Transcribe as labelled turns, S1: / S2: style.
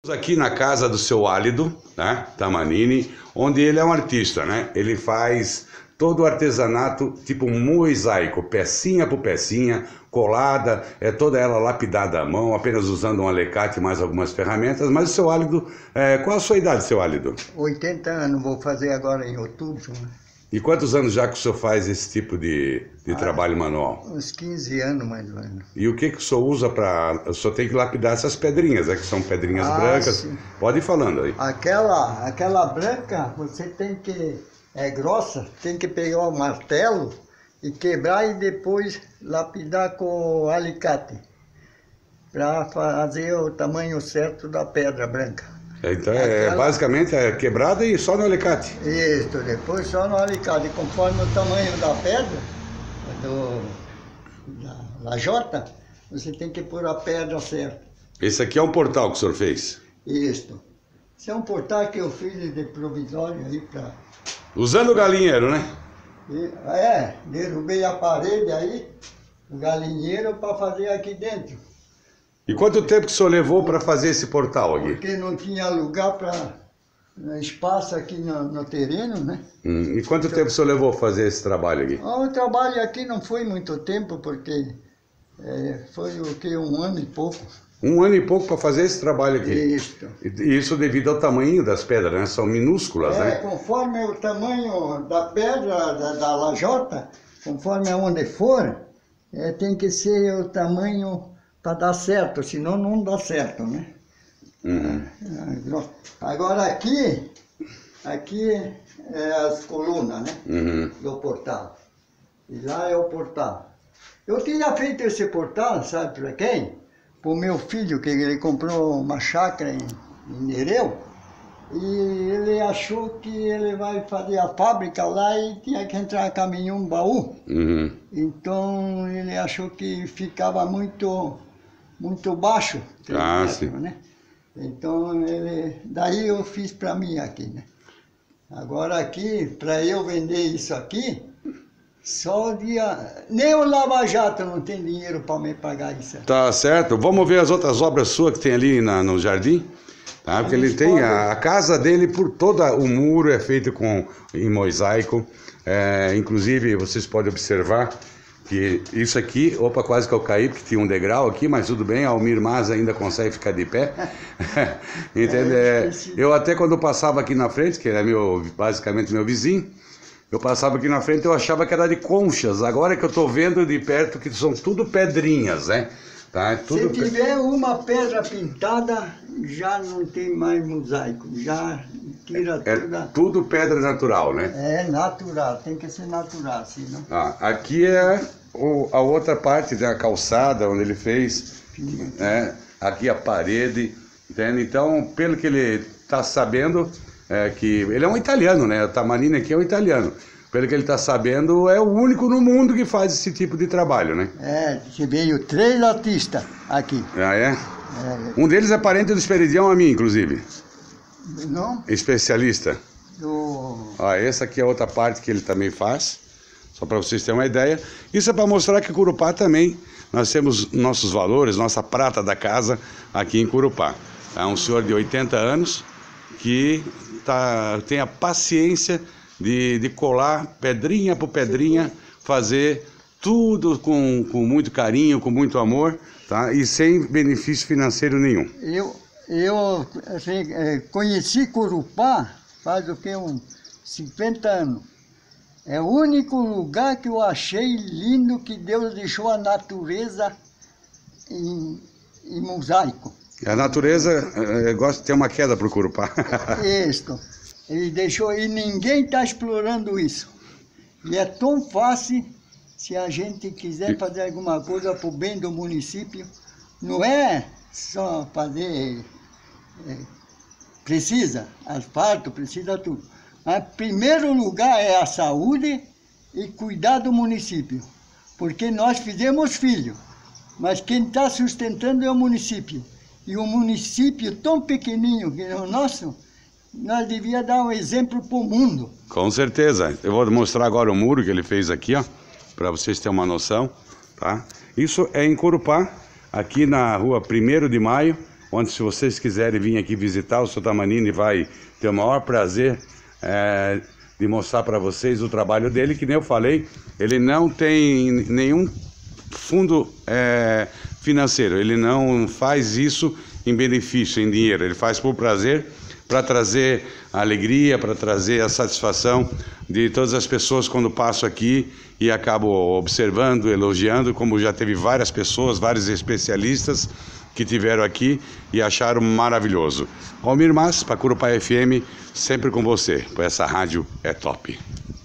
S1: Aqui na casa do seu Álido, né, Tamanini, onde ele é um artista, né? Ele faz todo o artesanato tipo mosaico, pecinha por pecinha, colada, toda ela lapidada à mão, apenas usando um alicate e mais algumas ferramentas. Mas o seu Álido, qual a sua idade, seu Álido?
S2: 80 anos, vou fazer agora em outubro. Né?
S1: E quantos anos já que o senhor faz esse tipo de trabalho manual?
S2: Uns 15 anos, mais ou menos.
S1: E o que o senhor usa para... O senhor tem que lapidar essas pedrinhas, que são pedrinhas brancas.
S2: Sim.
S1: Pode ir falando aí.
S2: Aquela branca, você tem que... É grossa, tem que pegar o martelo e quebrar e depois lapidar com o alicate. Para fazer o tamanho certo da pedra branca.
S1: Então basicamente é quebrada e só no alicate.
S2: Isso, depois só no alicate, conforme o tamanho da pedra, da lajota, você tem que pôr a pedra certa.
S1: Esse aqui é um portal que o senhor fez?
S2: Isso. Esse é um portal que eu fiz de provisório aí para...
S1: Usando o galinheiro, né?
S2: Derrubei a parede aí, o galinheiro para fazer aqui dentro.
S1: E quanto tempo que o senhor levou para fazer esse portal aqui?
S2: Porque não tinha lugar para espaço aqui no terreno, né?
S1: E quanto tempo o senhor levou para fazer esse trabalho aqui?
S2: O trabalho aqui não foi muito tempo, porque foi o que, 1 ano e pouco.
S1: 1 ano e pouco para fazer esse trabalho aqui?
S2: Isso.
S1: E isso devido ao tamanho das pedras, né? São minúsculas, né?
S2: Conforme o tamanho da pedra, da lajota, conforme aonde for, tem que ser o tamanho para dar certo, senão não dá certo, né?
S1: Uhum.
S2: Agora aqui é as colunas, né?
S1: Uhum.
S2: Do portal. E lá é o portal. Eu tinha feito esse portal, sabe para quem? Para o meu filho, que ele comprou uma chácara em Nereu, e ele achou que ele vai fazer a fábrica lá e tinha que entrar caminhão baú.
S1: Uhum.
S2: Então ele achou que ficava muito baixo,
S1: sim.
S2: né? Então daí eu fiz para mim aqui, né? Agora aqui, para eu vender isso aqui, nem o Lava Jato não tem dinheiro para me pagar isso.
S1: Tá certo. Vamos ver as outras obras suas que tem ali no jardim? Tá? Porque ele tem a casa dele, por todo o muro é feito em mosaico. Inclusive, vocês podem observar que isso aqui, quase que eu caí, porque tinha um degrau aqui, mas tudo bem, a Almir Maza ainda consegue ficar de pé. Entende? Eu até quando passava aqui na frente, que era basicamente meu vizinho, eu passava aqui na frente, eu achava que era de conchas. Agora que eu estou vendo de perto que são tudo pedrinhas, né? Tá?
S2: Se tiver uma pedra pintada, já não tem mais mosaico, já tira toda...
S1: tudo pedra natural, né?
S2: É natural, tem que ser natural, senão...
S1: Aqui é a outra parte da calçada onde ele fez, né? Aqui a parede, entende? Então, pelo que ele está sabendo... que ele é um italiano, né? O Tamanini aqui é um italiano. Pelo que ele está sabendo, é o único no mundo que faz esse tipo de trabalho, né?
S2: Veio 3 artistas aqui.
S1: Um deles é parente do Esperidião a mim, inclusive.
S2: Não?
S1: Especialista. Essa aqui é outra parte que ele também faz, só para vocês terem uma ideia. Isso é para mostrar que Curupá também, nós temos nossos valores, nossa prata da casa aqui em Curupá. É um senhor de 80 anos que tem a paciência de colar pedrinha por pedrinha, fazer tudo com muito carinho, com muito amor, tá? E sem benefício financeiro nenhum.
S2: Eu conheci Curupá faz uns 50 anos. É o único lugar que eu achei lindo que Deus deixou a natureza em mosaico.
S1: A natureza gosta de ter uma queda para o Curupá.
S2: Isso. Ele deixou, e ninguém está explorando isso. E é tão fácil, se a gente quiser fazer alguma coisa para o bem do município, não é só fazer, precisa asfalto, precisa tudo. Mas primeiro lugar é a saúde e cuidar do município. Porque nós fizemos filho, mas quem está sustentando é o município. E um município tão pequenininho que é o nosso, nós devíamos dar um exemplo para o mundo.
S1: Com certeza. Eu vou mostrar agora o muro que ele fez aqui, ó, para vocês terem uma noção, tá? Isso é em Curupá, aqui na rua 1º de Maio, onde, se vocês quiserem vir aqui visitar, o Sr. Tamanini vai ter o maior prazer de mostrar para vocês o trabalho dele, que nem eu falei, ele não tem nenhum fundo financeiro, ele não faz isso em benefício, em dinheiro, ele faz por prazer, para trazer a alegria, para trazer a satisfação de todas as pessoas quando passo aqui e acabo observando, elogiando, como já teve várias pessoas, vários especialistas que tiveram aqui e acharam maravilhoso. Almir Mas, para Curupá FM, sempre com você, pois essa rádio é top.